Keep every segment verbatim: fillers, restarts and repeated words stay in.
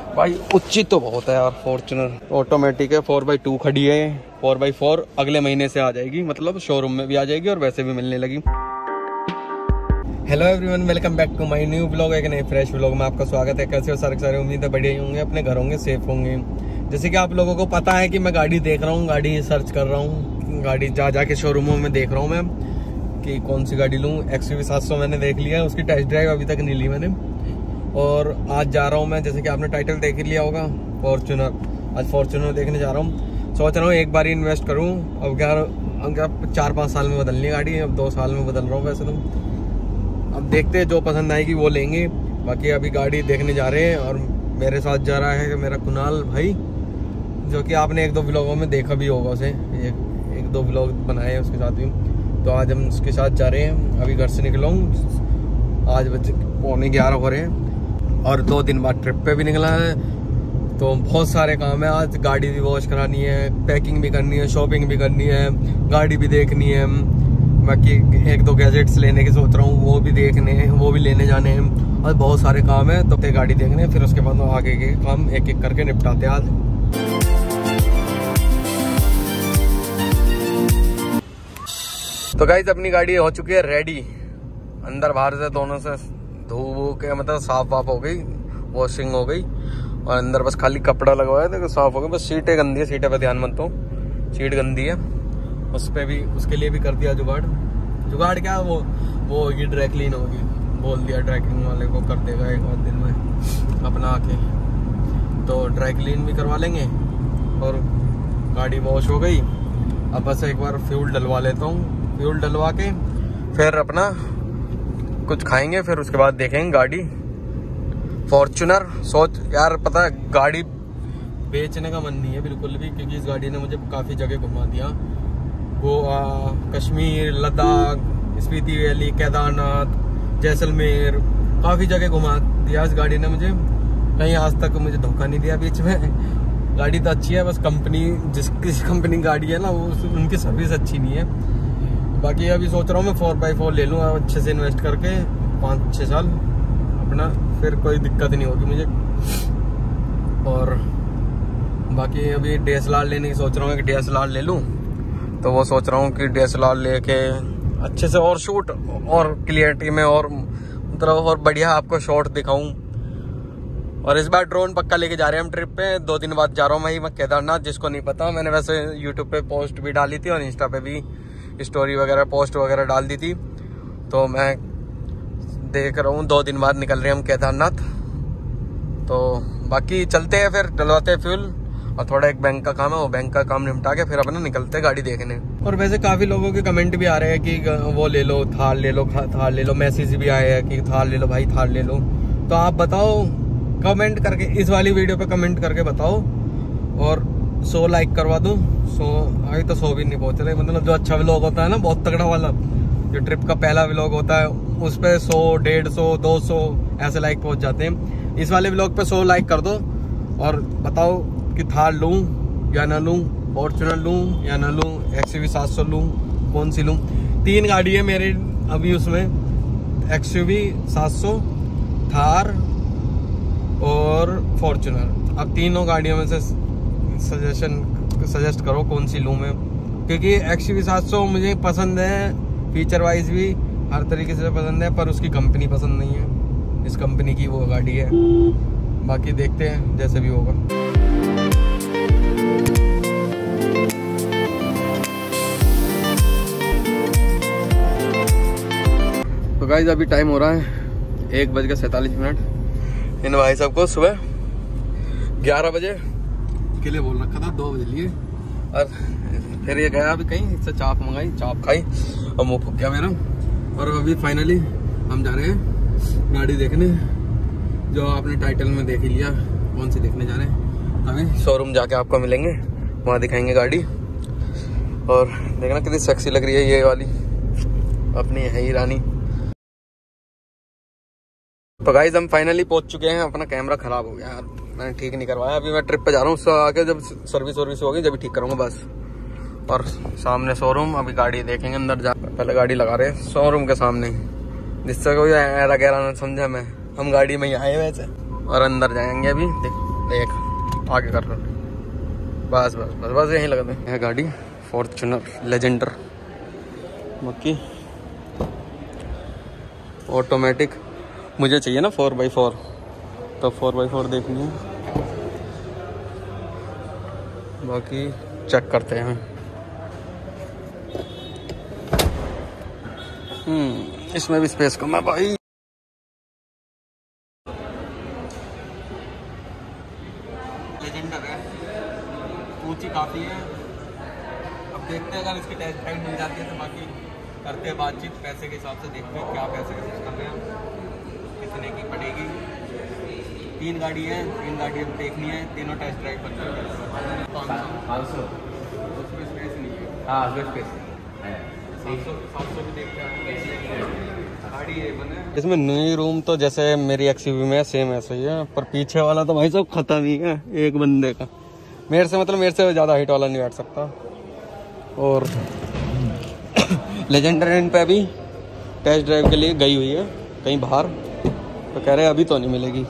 भाई ऊंची तो बहुत है यार। फॉर्च्यूनर ऑटोमेटिक है, फोर बाई टू खड़ी है। फोर बाई फोर अगले महीने से आ जाएगी, मतलब शोरूम में भी आ जाएगी और वैसे भी मिलने लगी। Hello everyone, welcome back to my new blog. एक नए फ्रेश ब्लॉग में आपका स्वागत है। कैसे हो सारे सारे, उम्मीद है बढ़िया ही होंगे, अपने घर होंगे, सेफ होंगे। जैसे कि आप लोगों को पता है कि मैं गाड़ी देख रहा हूँ, गाड़ी सर्च कर रहा हूँ, गाड़ी जा जाके शोरूमों में देख रहा हूँ मैं कि कौन सी गाड़ी लूँ। एक्स यू वी सात सौ मैंने देख लिया, उसकी टेस्ट ड्राइव अभी तक नहीं ली मैंने। और आज जा रहा हूँ मैं, जैसे कि आपने टाइटल देख ही लिया होगा, फॉर्च्यूनर। आज फॉर्च्यूनर देखने जा रहा हूँ। सोच रहा हूँ एक बार ही इन्वेस्ट करूँ। अब क्या अब क्या चार पाँच साल में बदलनी है गाड़ी, अब दो साल में बदल रहा हूँ वैसे तो। अब देखते हैं, जो पसंद आएगी वो लेंगे। बाकी अभी गाड़ी देखने जा रहे हैं और मेरे साथ जा रहा है मेरा कुणाल भाई, जो कि आपने एक दो ब्लॉगों में देखा भी होगा उसे। एक, एक दो ब्लॉग बनाए हैं उसके साथ भी। तो आज हम उसके साथ जा रहे हैं। अभी घर से निकला हूँ, आज बजे पौने ग्यारह हो रहे हैं और दो दिन बाद ट्रिप पे भी निकला है। तो बहुत सारे काम है आज। गाड़ी भी वॉश करानी है, पैकिंग भी करनी है, शॉपिंग भी करनी है, गाड़ी भी देखनी है। बाकी एक दो गैजेट्स लेने की सोच रहा हूँ, वो भी देखने हैं, वो भी लेने जाने हैं और बहुत सारे काम है। तो गाड़ी देखने, फिर उसके बाद आगे के काम एक एक करके निपटाते हैं आज। तो गाइस अपनी गाड़ी हो चुकी है रेडी, अंदर बाहर से दोनों से धो के मतलब साफ वाफ हो गई, वॉशिंग हो गई और अंदर बस खाली कपड़ा लगवाया था, साफ हो गई। बस सीटें गंदी है, सीटें पे ध्यान मत दो, सीट गंदी है। उस पर भी, उसके लिए भी कर दिया जुगाड़। जुगाड़ क्या, वो वो होगी ड्राई क्लीन होगी, बोल दिया ड्राई क्लीन वाले को कर देगा एक आध दिन में अपना आके। तो ड्राई क्लीन भी करवा लेंगे और गाड़ी वॉश हो गई। अब बस एक बार फ्यूल डलवा लेता हूँ, फ्यूल डलवा के फिर अपना कुछ खाएंगे, फिर उसके बाद देखेंगे गाड़ी फॉर्च्यूनर। सोच यार, पता है गाड़ी बेचने का मन नहीं है बिल्कुल भी, क्योंकि इस गाड़ी ने मुझे काफ़ी जगह घुमा दिया। गोवा, कश्मीर, लद्दाख, स्पीति वैली, केदारनाथ, जैसलमेर, काफ़ी जगह घुमा दिया इस गाड़ी ने मुझे। कहीं आज तक मुझे धोखा नहीं दिया बीच में। गाड़ी तो अच्छी है, बस कंपनी जिस किसी कंपनी गाड़ी है ना, वो उनकी सर्विस अच्छी नहीं है। बाकी अभी सोच रहा हूँ मैं फोर बाई फोर ले लूँ अच्छे से इन्वेस्ट करके, पाँच छः साल अपना, फिर कोई दिक्कत नहीं होगी मुझे। और बाकी अभी डी एस एल आर लेने की सोच रहा हूँ कि डी एस एल आर ले लूँ। तो वो सोच रहा हूँ कि डी एस एल आर लेके अच्छे से और शूट और क्लियरिटी में और मतलब और बढ़िया आपको शॉट दिखाऊं। और इस बार ड्रोन पक्का लेके जा रहे हैं हम ट्रिप पे। दो दिन बाद जा रहा हूँ मैं केदारनाथ। जिसको नहीं पता, मैंने वैसे यूट्यूब पे पोस्ट भी डाली थी और इंस्टा पे भी स्टोरी वगैरह पोस्ट वगैरह डाल दी थी। तो मैं देख रहा हूँ, दो दिन बाद निकल रहे हैं हम केदारनाथ। तो बाकी चलते हैं, फिर डलवाते हैं फ्यूल और थोड़ा एक बैंक का काम है, वो बैंक का काम निपटा के फिर अपना निकलते हैं गाड़ी देखने। और वैसे काफी लोगों के कमेंट भी आ रहे हैं कि वो ले लो, थार ले लो, थार ले लो। मैसेज भी आए हैं कि थार ले लो भाई, थार ले लो। तो आप बताओ कमेंट करके, इस वाली वीडियो पे कमेंट करके बताओ और सौ लाइक करवा दो। सौ अभी तो सौ भी नहीं पहुंच रहे। मतलब जो अच्छा व्लॉग होता है ना, बहुत तगड़ा वाला, जो ट्रिप का पहला व्लॉग होता है, उस पर सौ, डेढ़ सौ, दो सौ ऐसे लाइक पहुंच जाते हैं। इस वाले व्लॉग पे सौ लाइक कर दो और बताओ कि थार लूं या ना लूं, फॉर्च्यूनर लूं या ना लूं, एक्स यू वी सात सौ लूं, कौन सी लूं। तीन गाड़ी है मेरे अभी उसमें, एक्स यू वी सात सौ, थार और फॉर्च्यूनर। अब तीनों गाड़ियों में से सजेशन सजेस्ट करो कौन सी लूं मैं, क्योंकि एक्स यू वी सात सौ मुझे पसंद है, फीचर वाइज भी हर तरीके से पसंद है, पर उसकी कंपनी पसंद नहीं है। इस कंपनी की वो गाड़ी है। बाकी देखते हैं जैसे भी होगा। तो गाइस अभी टाइम हो रहा है एक बज के सैतालीस मिनट। इन भाई साहब को सुबह ग्यारह बजे के लिए बोल रखा था, दो बजे लिए। और फिर ये गया अभी कहीं, इससे चाप मंगाई, चाप खाई और मुँह फूक गया मेरा। और अभी फाइनली हम जा रहे हैं गाड़ी देखने, जो आपने टाइटल में देख ही लिया कौन सी देखने जा रहे हैं। अभी शोरूम जाके आपको मिलेंगे, वहाँ दिखाएंगे गाड़ी। और देखना कितनी सेक्सी लग रही है ये वाली, अपनी है ही रानी। तो गाइस हम फाइनली पहुंच चुके हैं। अपना कैमरा खराब हो गया यार, मैंने ठीक नहीं करवाया। अभी मैं ट्रिप पे जा रहा हूँ, उससे आके जब सर्विस वर्विस होगी जब ठीक करूँगा बस। और सामने शोरूम, अभी गाड़ी देखेंगे अंदर जा, पहले गाड़ी लगा रहे हैं शोरूम के सामने, जिससे कोई ऐरा गहरा ना समझा मैं, हम गाड़ी में ही आए वैसे। और अंदर जाएंगे अभी, एक आगे कर लो, बस बस बस बस यहीं लगा दें। यह गाड़ी फॉर्च्यूनर लेजेंडर, बाकी ऑटोमेटिक मुझे चाहिए ना फोर बाई फोर, तो फोर बाई फोर देखनी है। बाकी चेक करते हैं। हम्म इसमें भी स्पेस कम है भाई। लेजेंडर है, ऊंची काफ़ी है। अब देखते हैं अगर इसकी टेस्ट ड्राइव मिल जाती है तो बाकी करते हैं बातचीत, पैसे के हिसाब से देखते हैं क्या पैसे का सिस्टम है, कितने की पड़ेगी। तीन गाड़ी है, तीन गाड़ी अब देखनी है, तीनों टेस्ट ड्राइव पर पाँच सौ उसमें स्पेस नहीं है। हाँ उसमें स्पेस है, सात सौ सात सौ भी देखते हैं गाड़ी ये बने। इसमें न्यू रूम तो जैसे मेरी एक्सयूवी में सेम ऐसा ही है, पर पीछे वाला तो भाई सब खत्म ही है एक बंदे का। मेरे से मतलब मेरे से ज़्यादा हाइट वाला नहीं बैठ सकता। और लेजेंडर इन पे अभी टेस्ट ड्राइव के लिए गई हुई है कहीं बाहर, तो कह रहे हैं अभी तो नहीं मिलेगी।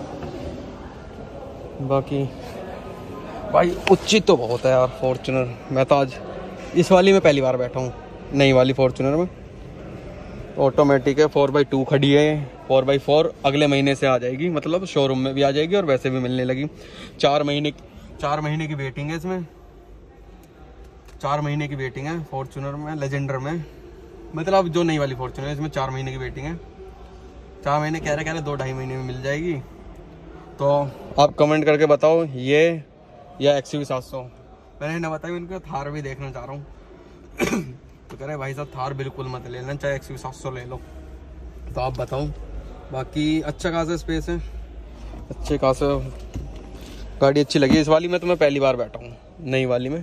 बाकी भाई उच्ची तो बहुत है यार फॉर्च्यूनर। मैं तो आज इस वाली में पहली बार बैठा हूँ, नई वाली फॉर्च्यूनर में। ऑटोमेटिक है, फोर बाई टू खड़ी है। फोर बाई फोर अगले महीने से आ जाएगी, मतलब शोरूम में भी आ जाएगी और वैसे भी मिलने लगी। चार महीने चार महीने की वेटिंग है इसमें, चार महीने की वेटिंग है फॉर्च्यूनर में, लेजेंडर में। मतलब जो नई वाली फॉर्च्यूनर है इसमें चार महीने की वेटिंग है। चार महीने कह रहे कह रहे दो ढाई महीने में मिल जाएगी। तो आप कमेंट करके बताओ ये या एक्सयूवी सात सौ। मैंने ना बताया उनको थार भी देखना चाह रहा हूँ तो कह रहे भाई साहब थार बिल्कुल मत लेना, चाहे एक्सयूवी सात सौ ले लो। तो आप बताओ। बाकी अच्छा खासा स्पेस है, अच्छे खासा गाड़ी अच्छी लगी। इस वाली में तो मैं पहली बार बैठा हूँ, नई वाली में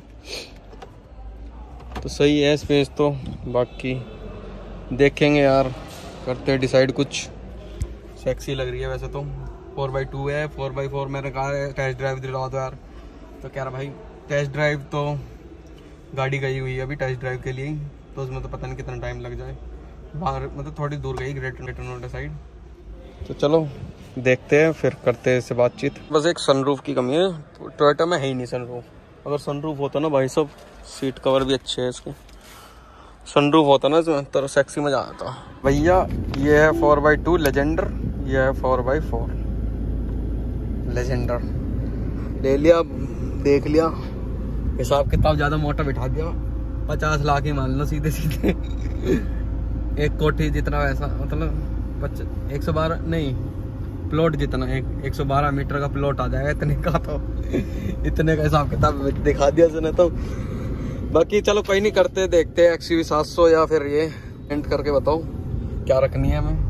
तो सही है स्पेस तो। बाकी देखेंगे यार, करते हैं डिसाइड। कुछ सेक्सी लग रही है वैसे तो। फोर बाई टू है, फोर बाई फोर मैंने कहा है टेस्ट ड्राइव दिला दो यार, तो कह रहा भाई टेस्ट ड्राइव तो गाड़ी गई हुई है अभी टेस्ट ड्राइव के लिए, तो उसमें तो पता नहीं कितना टाइम लग जाए। बाहर मतलब थोड़ी दूर गई ग्रेटर नोएडा साइड। तो चलो देखते हैं, फिर करते हैं इससे बातचीत। बस एक सनरूफ की कमी है, टोयोटा में है ही नहीं सनरूफ। अगर सनरूफ होता ना भाई साहब, सीट कवर भी अच्छे है इसके, सनरूफ होता ना इसमें तो सेक्सी मजा आता भैया। ये है फोर बाई टू लेजेंडर, ये है फोर बाई फोर लेजेंडर। ले लिया, देख लिया, हिसाब किताब ज़्यादा मोटा बिठा दिया। पचास लाख ही मान लो सीधे सीधे एक कोठी जितना वैसा, मतलब एक सौ बारह नहीं प्लॉट जितना, एक एक सौ बारह मीटर का प्लॉट आ जाएगा इतने का। तो इतने का हिसाब किताब दिखा दिया उसने तो। बाकी चलो कोई नहीं, करते देखते हैं एक्सयूवी सात सौ या फिर ये। एंड करके बताओ क्या रखनी है हमें।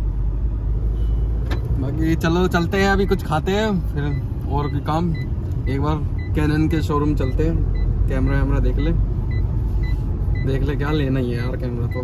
बाकी चलो चलते हैं, अभी कुछ खाते हैं फिर और भी काम। एक बार कैनन के शोरूम चलते हैं, कैमरा वैमरा देख ले देख ले क्या लेना ही है यार कैमरा तो।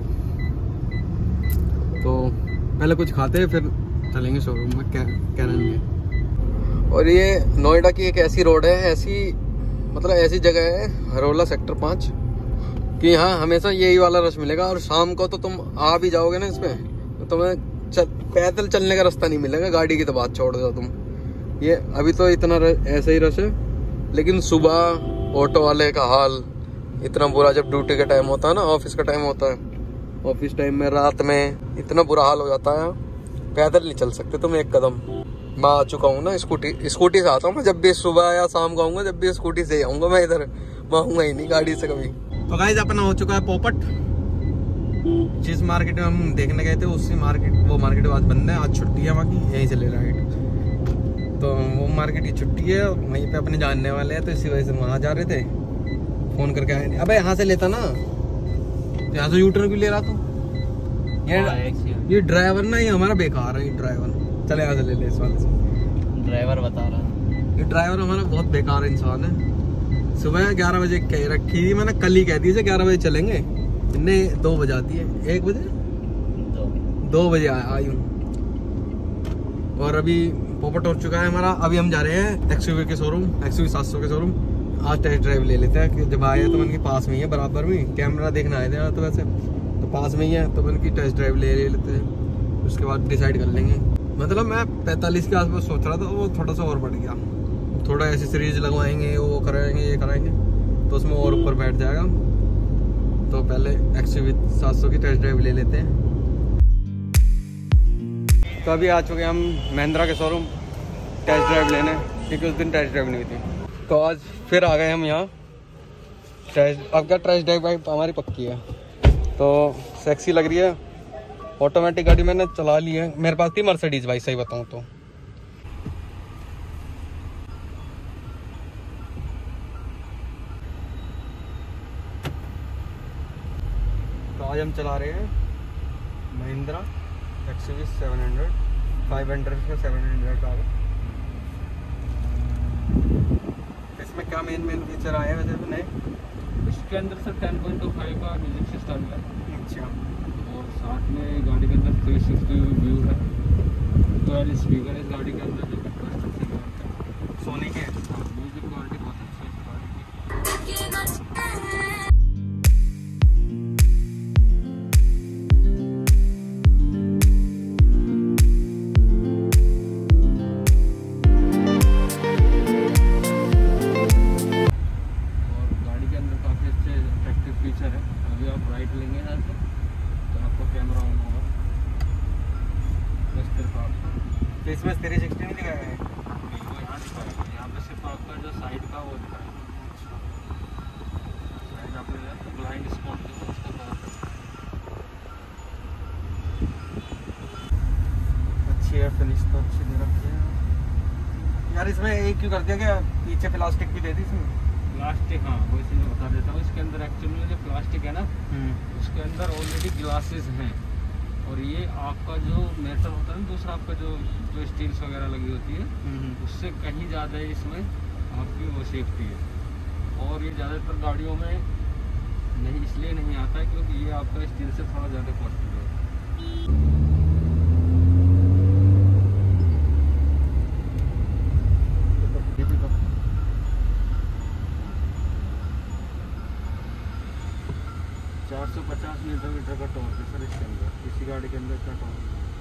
तो पहले कुछ खाते हैं फिर चलेंगे शोरूम में कैनन में। और ये नोएडा की एक ऐसी रोड है, ऐसी मतलब ऐसी जगह है हरोला सेक्टर पाँच कि यहाँ हमेशा यही वाला रश मिलेगा। और शाम को तो तुम आ भी जाओगे ना इस पे, तो तुम्हें चल, पैदल चलने का रास्ता नहीं मिलेगा, गाड़ी की तो बात छोड़ दो तुम। ये अभी तो इतना ऐसा ही रश है, लेकिन सुबह ऑटो वाले का हाल इतना बुरा, जब ड्यूटी का टाइम होता है ना, ऑफिस का टाइम होता है, ऑफिस टाइम में रात में इतना बुरा हाल हो जाता है, पैदल नहीं चल सकते तुम एक कदम। मैं आ चुका हूँ ना स्कूटी स्कूटी से आता हूँ मैं, जब भी सुबह या शाम को आऊँगा, जब भी स्कूटी से आऊँगा मैं इधर, मैं आऊँगा ही नहीं गाड़ी से कभी। तो गाइस अपना हो चुका है पोपट। जिस मार्केट में हम देखने गए थे उसी मार्केट, वो मार्केट आज बंद है, आज छुट्टी है वहाँ की, यहीं से ले रहा है। तो वो मार्केट की छुट्टी है, वहीं पे अपने जानने वाले हैं, तो इसी वजह से वहाँ जा रहे थे। फोन करके आए नहीं, अबे यहाँ से लेता ना, यहाँ से यूटर्न भी ले रहा तू। ये ये ड्राइवर ना ये हमारा बेकार है, ये ड्राइवर। चले यहाँ से ले ले इस वाले से। ड्राइवर बता रहा, ये ड्राइवर हमारा बहुत बेकार इंसान है। सुबह ग्यारह बजे कह रखी थी मैंने, कल ही कह दी से ग्यारह बजे चलेंगे, इनने दो बजा दिए, एक बजे दो, दो बजे आई हूँ। और अभी पोपट हो चुका है हमारा। अभी हम जा रहे हैं एक्सयूवी के शोरूम, एक्सयूवी सात सौ के शोरूम। आज टेस्ट ड्राइव ले लेते हैं कि जब आए तो मन के पास में ही है, बराबर में कैमरा देखना आए थे तो वैसे तो पास में ही है, तो मन की टेस्ट ड्राइव ले ले लेते हैं, उसके बाद डिसाइड कर लेंगे। मतलब मैं पैंतालीस के आसपास सोच रहा था, वो थोड़ा सा और बढ़ गया, थोड़ा एसेसरीज लगवाएंगे, वो कराएंगे, ये कराएंगे, तो उसमें और ऊपर बैठ जाएगा। तो पहले एक्स यू वी सात सौ की टेस्ट ड्राइव ले लेते हैं। तो अभी आ चुके हम महिंद्रा के शोरूम टेस्ट ड्राइव लेने, क्योंकि उस दिन टेस्ट ड्राइव नहीं हुई थी। तो आज फिर आ गए हम यहाँ टेस्ट। अब क्या टेस्ट ड्राइव भाई हमारी पक्की है, तो सेक्सी लग रही है। ऑटोमेटिक गाड़ी मैंने चला ली है, मेरे पास थी मर्सिडीज भाई, सही बताऊँ तो। तो आज हम चला रहे हैं Mahindra X U V seven hundred, five hundred में सेवन हंड्रेड का। इसमें क्या मेन मेन फीचर आए हैं वैसे नए? इसके अंदर sir ten point two five का म्यूजिक सिस्टम है। अच्छा। और साथ में गाड़ी के अंदर थ्री सिक्सटी व्यू है, ट्वेल्व स्पीकर है इस गाड़ी के अंदर, जो कि सोनी के। म्यूजिक क्वालिटी बहुत अच्छी है इस गाड़ी की। तो इसमें थ्री सिक्सटी नहीं दिखाया है? यहाँ दिखाया, यहाँ पे सिर्फ आपका जो साइड का वो दिखाया, साइड आपने ब्लाइंड स्पॉट जो उसका बहुत अच्छी है, फिनिश तो अच्छी दे रखी है यार। इसमें एक क्यों कर दिया क्या, पीछे प्लास्टिक भी दे दी इसमें? प्लास्टिक, हाँ वो इसी में बता देता हूँ। इसके अंदर एक्चुअली जो प्लास्टिक है ना, उसके अंदर ऑलरेडी ग्लासेस हैं, और ये आपका जो मेटल होता है ना, दूसरा आपका जो जो स्टील्स वगैरह लगी होती है, उससे कहीं ज़्यादा इसमें आपकी वो सेफ्टी है। और ये ज़्यादातर गाड़ियों में नहीं, इसलिए नहीं आता है क्योंकि ये आपका स्टील से थोड़ा ज़्यादा कॉस्टली है। चार सौ पचास मीटर मीटर का टॉर्क है सर इसके अंदर, किसी गाड़ी के अंदर इतना टॉर्क।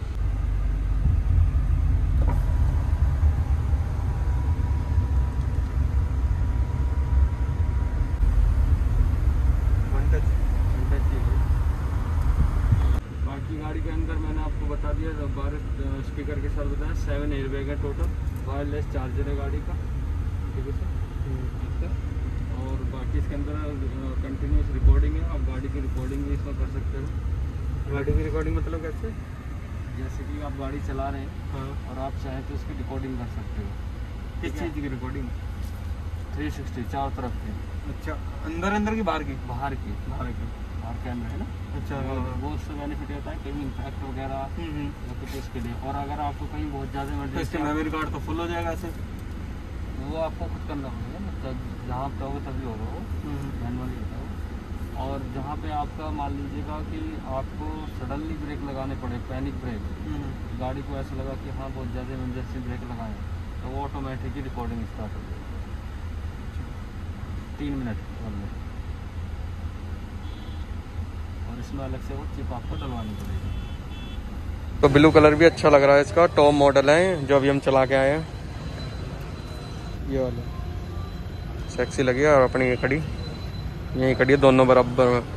बाकी गाड़ी के अंदर मैंने आपको बता दिया, बारह स्पीकर के साथ बताया, सेवन एयरबैग है टोटल, वायरलेस चार्जर है गाड़ी का, ठीक है सर। और बाकी इसके अंदर कंटिन्यूस रिकॉर्डिंग है, आप गाड़ी की रिकॉर्डिंग भी इसमें कर सकते हो। गाड़ी की रिकॉर्डिंग मतलब कैसे? जैसे कि आप गाड़ी चला रहे हैं, हाँ, और आप चाहें तो उसकी रिकॉर्डिंग कर सकते हो। किस चीज़ की रिकॉर्डिंग? थ्री सिक्सटी चारों तरफ की। अच्छा, अंदर अंदर की बाहर की? बाहर की, बाहर की, बाहर कैमरा है ना। अच्छा। वो, वो उससे बेनिफिट होता है कहीं इम्पैक्ट वगैरह या कुछ इसके लिए। और अगर आपको कहीं बहुत ज़्यादा इमरजेंसी, मेमोरी कार्ड तो फुल हो जाएगा ऐसे? वो आपको खुद करना पड़ेगा ना, तब जहाँ पे होगा तभी होगा वो, मैनुअली होता है। और जहाँ पे आपका मान लीजिएगा कि आपको सडनली ब्रेक लगाने पड़े, पैनिक ब्रेक, गाड़ी को ऐसा लगा कि हाँ बहुत ज़्यादा इमरजेंसी ब्रेक लगाएं, तो वो ऑटोमेटिक ही रिकॉर्डिंग स्टार्ट हो जाएगी तीन मिनट में। और इसमें अलग से वो चिप आपको डलवानी पड़ेगी। तो ब्लू कलर भी अच्छा लग रहा है इसका, टॉप मॉडल है जो अभी हम चला के आए हैं, ये वाला सेक्सी लगी है। और अपनी ये खड़ी यही खड़ी है, दोनों बराबर में।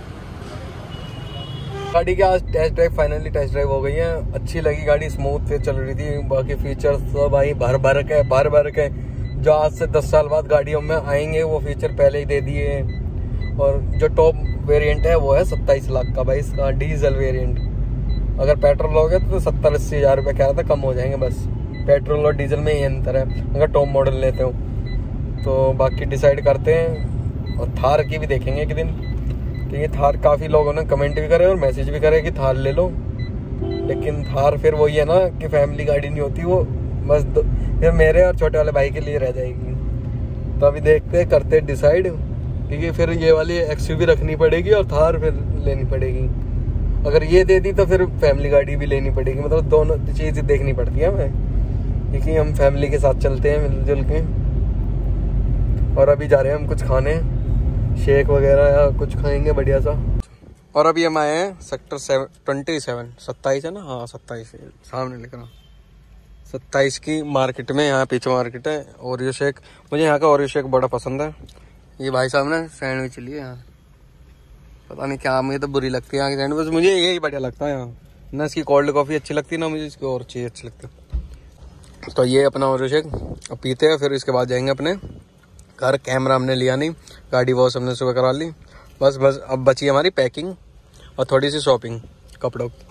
गाड़ी की आज test drive finally test drive हो गई है, अच्छी लगी गाड़ी, स्मूथ से चल रही थी। बाकी फीचर्स तो भाई भर भर के भर भर के जो आज से दस साल बाद गाड़ियों में आएंगे वो फीचर पहले ही दे दिए हैं। और जो टॉप वेरिएंट है वो है सत्ताईस लाख का भाई, इसका डीजल वेरिएंट। अगर पेट्रोल लोगे तो सत्तर अस्सी हजार रुपये कह रहा था, कम हो जाएंगे बस। पेट्रोल और डीजल में ये अंतर है अगर टॉप मॉडल लेते हो तो। बाकी डिसाइड करते हैं, और थार की भी देखेंगे एक दिन, क्योंकि थार काफ़ी लोगों ने कमेंट भी करे और मैसेज भी करे कि थार ले लो। लेकिन थार फिर वही है ना कि फैमिली गाड़ी नहीं होती वो, बस फिर मेरे और छोटे वाले भाई के लिए रह जाएगी। तो अभी देखते करते डिसाइड, क्योंकि फिर ये वाली एक्सयूवी रखनी पड़ेगी और थार फिर लेनी पड़ेगी। अगर ये दे दी तो फिर फैमिली गाड़ी भी लेनी पड़ेगी, मतलब दोनों चीज़ देखनी पड़ती है हमें, क्योंकि हम फैमिली के साथ चलते हैं मिलजुल के। और अभी जा रहे हैं हम कुछ खाने, शेक वगैरह या कुछ खाएंगे बढ़िया सा। और अभी हम आए हैं सेक्टर सेवन ट्वेंटी सेवन सत्ताईस है ना, हाँ सत्ताईस सामने लिख रहा सत्ताईस की मार्केट में, यहाँ पीछे मार्केट है। ओरियो शेक, मुझे यहाँ का ओरियो शेक बड़ा पसंद है। ये भाई साहब ने सैंडविच लिए यहाँ, पता नहीं क्या, मुझे तो बुरी लगती है यहाँ की सैंडविच, मुझे यही बढ़िया लगता है यहाँ। ना इसकी कोल्ड कॉफ़ी अच्छी लगती है, ना मुझे इसकी और चीज़ अच्छी लगती है। तो ये अपना ओरियो शेक अब पीते हैं, फिर इसके बाद जाएंगे अपने घर। कैमरा हमने लिया नहीं, गाड़ी वॉश हमने सुबह करा ली, बस बस अब बची हमारी पैकिंग और थोड़ी सी शॉपिंग कपड़ों की।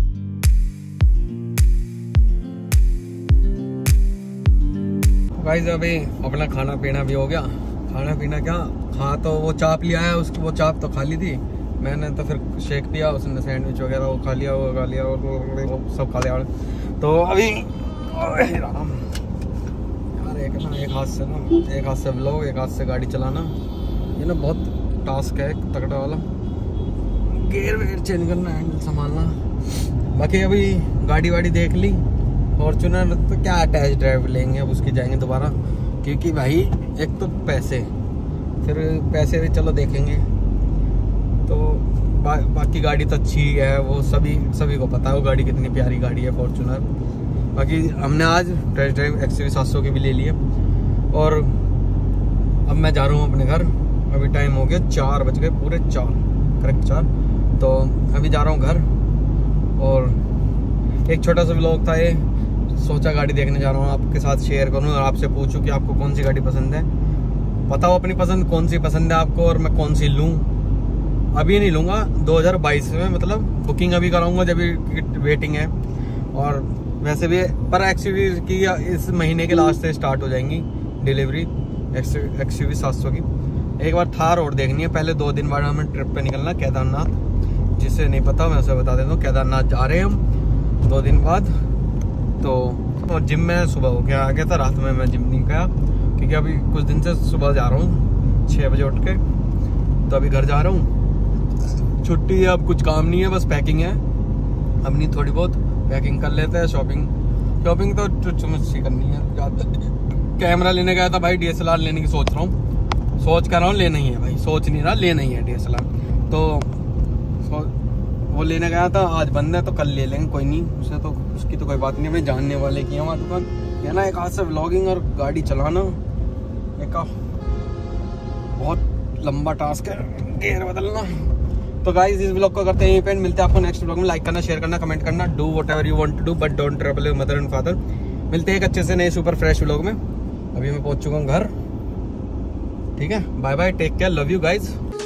गाइस अभी अपना खाना पीना भी हो गया। खाना पीना क्या, खा तो वो चाप लिया है, उसकी वो चाप तो खा ली थी मैंने, तो फिर शेक पिया, उसने सैंडविच वगैरह वो खा लिया, वो खा लिया और वो सब खा लिया। तो अभी राम यार, एक ना एक हाथ से ना एक हाथ से व्लॉग, एक हाथ से गाड़ी चलाना, ये ना बहुत टास्क है, तगड़ा वाला। गेयर वेयर चेंज करना, हैंडल संभालना। बाकी अभी गाड़ी वाड़ी देख ली, फॉर्च्यूनर तो क्या टेस्ट ड्राइव लेंगे, अब उसकी जाएंगे दोबारा, क्योंकि भाई एक तो पैसे, फिर पैसे भी चलो देखेंगे। तो बा, बाकी गाड़ी तो अच्छी है, वो सभी सभी को पता है वो गाड़ी कितनी प्यारी गाड़ी है फॉर्च्यूनर। बाकी हमने आज test drive X U V सात सौ की भी ले लिए और अब मैं जा रहा हूँ अपने घर। अभी टाइम हो गया चार बज गए, पूरे चार, करेक्ट चार। तो अभी जा रहा हूँ घर और एक छोटा सा व्लॉग था ये, सोचा गाड़ी देखने जा रहा हूँ आपके साथ शेयर करूँ और आपसे पूछूं कि आपको कौन सी गाड़ी पसंद है। बताओ अपनी पसंद कौन सी पसंद है आपको और मैं कौन सी लूँ। अभी नहीं लूँगा, दो हज़ार बाईस में, मतलब बुकिंग अभी कराऊंगा जब वेटिंग है। और वैसे भी पर एक्सयूवी की इस महीने के लास्ट से स्टार्ट हो जाएंगी डिलीवरी, एक्सयूवी सात सौ की। एक बार थार और देखनी है, पहले दो दिन बाद हमें ट्रिप पे निकलना केदारनाथ। जिससे नहीं पता मैं उसे बता देता हूँ, केदारनाथ जा रहे हैं हम दो दिन बाद। तो और जिम में सुबह हो गया आ गया था, रात में मैं जिम नहीं गया क्योंकि अभी कुछ दिन से सुबह जा रहा हूँ छः बजे उठ के। तो अभी घर जा रहा हूँ, छुट्टी है, अब कुछ काम नहीं है, बस पैकिंग है अपनी, थोड़ी बहुत पैकिंग कर लेते हैं। शॉपिंग शॉपिंग तो चुचमुची करनी है। कैमरा लेने गया था भाई, डी एस एल आर लेने की सोच रहा हूँ, सोच कर रहा हूँ, लेना ही है भाई, सोच नहीं रहा, लेना ही है डी एस एल आर। तो वो लेने गया था, आज बंद है तो कल ले लेंगे, कोई नहीं, उसे तो उसकी तो कोई बात नहीं, अपने जानने वाले की है हमारी दुकान। है ना, एक हाथ से व्लॉगिंग और गाड़ी चलाना एक बहुत लंबा टास्क है, गियर बदलना। तो गाइस इस व्लॉग को करते हैं यहीं पे, मिलते हैं आपको नेक्स्ट व्लॉग में। लाइक करना, शेयर करना, कमेंट करना, do whatever you want to do but don't trouble your mother and father. मिलते हैं एक अच्छे से नए सुपर फ्रेश व्लॉग में। अभी मैं पहुंच चुका हूँ घर, ठीक है, bye bye, take care, love you guys.